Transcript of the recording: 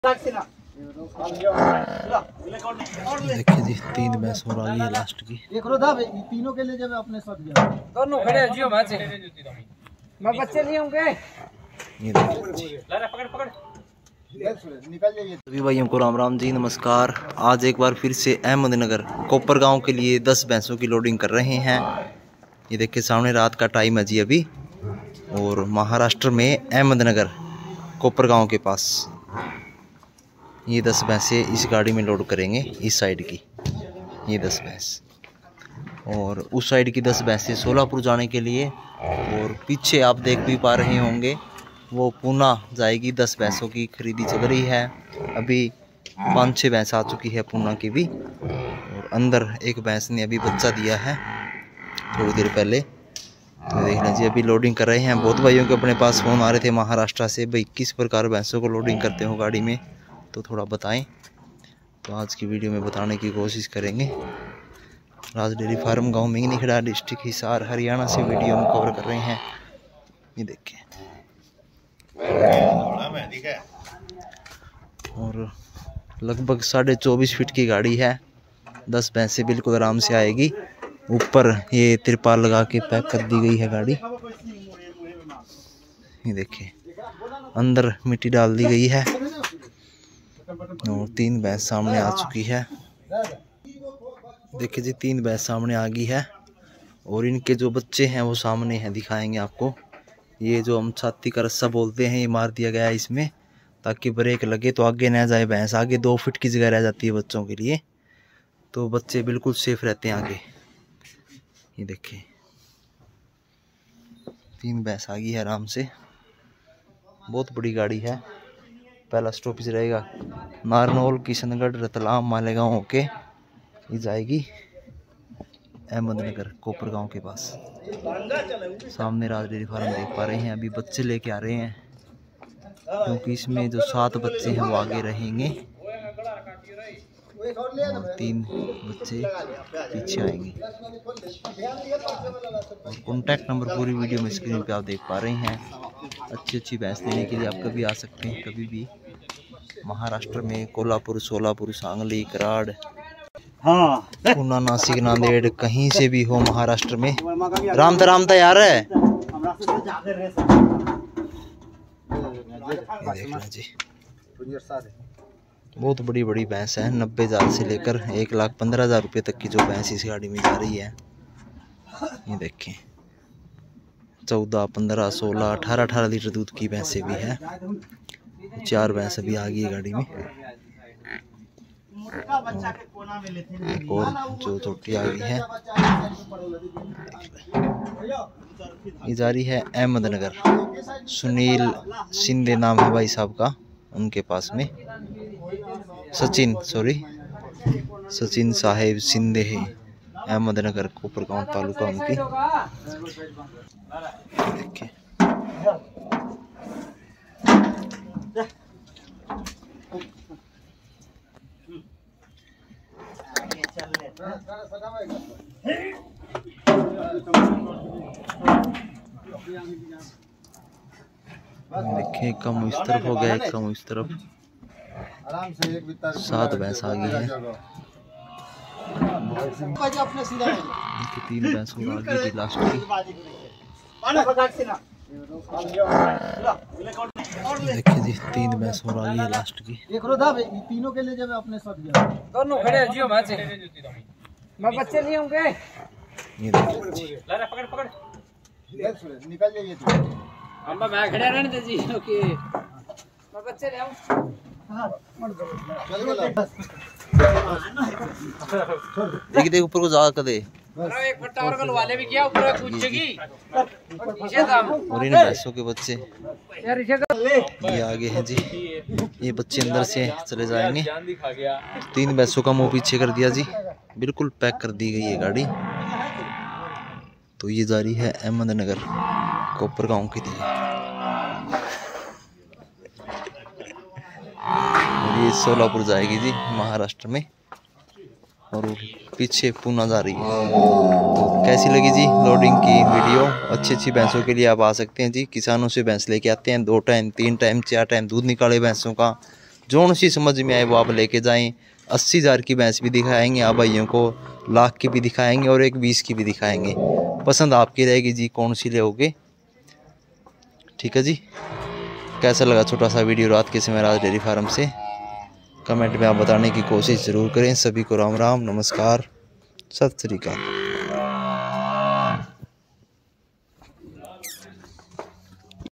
देखिए जी 3 भैंस और आ गई है लास्ट की। तीनों के लिए जब अपने साथ गया दोनों खड़े जियो मैच मैं बच्चे नहीं होंगे। ये देखिए पकड़ सभी भाइयों को राम राम जी, नमस्कार। आज एक बार फिर से अहमदनगर कोपर गांव के लिए 10 भैंसों की लोडिंग कर रहे हैं। ये देखिए सामने रात का टाइम है जी अभी, और महाराष्ट्र में अहमदनगर कोपर गांव के पास ये 10 भैंसे इस गाड़ी में लोड करेंगे। इस साइड की ये 10 भैंस और उस साइड की 10 भैंसे सोलापुर जाने के लिए, और पीछे आप देख भी पा रहे होंगे वो पूना जाएगी। 10 भैंसों की खरीदी चल रही है। अभी 5-6 भैंस आ चुकी है पूना की भी, और अंदर एक भैंस ने अभी बच्चा दिया है थोड़ी देर पहले। तो देख लीजिए अभी लोडिंग कर रहे हैं। बहुत भाइयों के अपने पास फ़ोन आ रहे थे महाराष्ट्र से, भाई किस प्रकार भैंसों को लोडिंग करते हो गाड़ी में, तो थोड़ा बताएं। तो आज की वीडियो में बताने की कोशिश करेंगे। राज डेयरी फार्म गाँव में खड़ा डिस्ट्रिक्ट हिसार हरियाणा से वीडियो हम कवर कर रहे हैं। ये देखिए और लगभग 24.5 फीट की गाड़ी है। 10 भैंसें बिल्कुल आराम से आएगी। ऊपर ये तिरपाल लगा के पैक कर दी गई है गाड़ी। ये देखिए अंदर मिट्टी डाल दी गई है, और 3 भैंस सामने आ चुकी है। देखिए जी 3 भैंस सामने आ गई है, और इनके जो बच्चे हैं वो सामने हैं, दिखाएंगे आपको। ये जो हम छाती का रस्सा बोलते हैं ये मार दिया गया है इसमें, ताकि ब्रेक लगे तो आगे न जाए भैंस। आगे 2 फीट की जगह रह जाती है बच्चों के लिए, तो बच्चे बिल्कुल सेफ रहते हैं आगे। ये देखिए 3 भैंस आ गई है आराम से। बहुत बड़ी गाड़ी है। पहला स्टॉपेज रहेगा नारनौल, किशनगढ़, रतलाम, मालेगांव होके ये जाएगी अहमदनगर कोपर गांव के पास। सामने राज डेयरी फार्म देख पा रहे हैं। अभी बच्चे लेके आ रहे हैं, क्योंकि इसमें जो 7 बच्चे हैं वो आगे रहेंगे और 3 बच्चे पीछे आएंगे। और कॉन्टैक्ट नंबर पूरी वीडियो में स्क्रीन पे आप देख पा रहे हैं। अच्छी भैंस लेने के लिए आप कभी आ सकते हैं, कभी भी। महाराष्ट्र में कोल्हापुर, सोलापुर, सांगली, कराड़, पूना, नासिक, नांदेड़, कहीं से भी हो महाराष्ट्र में। रामता यार है। देखना जी बहुत बड़ी बड़ी भैंस है। 90,000 से लेकर 1,15,000 रुपये तक की जो भैंस इस गाड़ी में जा रही है। ये देखें 14, 15, 16, 18 लीटर दूध की भैंसें भी है। 4 भैंस अभी आ गई है गाड़ी में। एक और जो छोटी आ गई है ये जा रही है अहमदनगर। सुनील शिंदे नाम है भाई साहब का, उनके पास में सचिन साहेब शिंदे है। अहमदनगर कोपर गांव तालुका उनकी। देखिए देखिए कम इस तरफ हो गया, कम इस तरफ। 7 भैंस आ गई है। 3 भैंस और आ गई थी लास्ट की। देखिए जी 3 भैंस और आ गई है लास्ट की। तीनों के लिए जब अपने साथ गया दोनों खड़े जियो मैच मैं बच्चे नहीं होंगे। ये देखिए पकड़ निकल जाइए अम्मा मैं खड़े रहने दे जी। ओके मैं बच्चे ले आऊं। देख ऊपर को जा कर दे। एक फट्टा और वाले भी किया ऊपर पूछेगी पीछे था। और इन भैंसों के बच्चे ये आगे हैं जी। ये बच्चे अंदर से चले जाएंगे। 3 भैंसों का मुंह पीछे कर दिया जी, बिल्कुल पैक कर दी गई है गाड़ी। तो ये जा रही है अहमदनगर कोपर गांव के लिए, और ये सोलापुर जाएगी जी महाराष्ट्र में, और पीछे पूना जा रही है। तो कैसी लगी जी लोडिंग की वीडियो? अच्छी भैंसों के लिए आप आ सकते हैं जी। किसानों से भैंस लेके आते हैं, 2 टाइम 3 टाइम 4 टाइम दूध निकाले भैंसों का। जोन सी समझ में आए वो आप लेके जाएं। 80,000 की भैंस भी दिखाएंगे आप भाइयों को, लाख की भी दिखाएंगे और एक 20 की भी दिखाएंगे। पसंद आपकी रहेगी जी, कौन सी लोगे। ठीक है जी। कैसा लगा छोटा सा वीडियो रात के समय राज डेयरी फार्म से, कमेंट में आप बताने की कोशिश ज़रूर करें। सभी को राम राम, नमस्कार, सत श्री अकाल।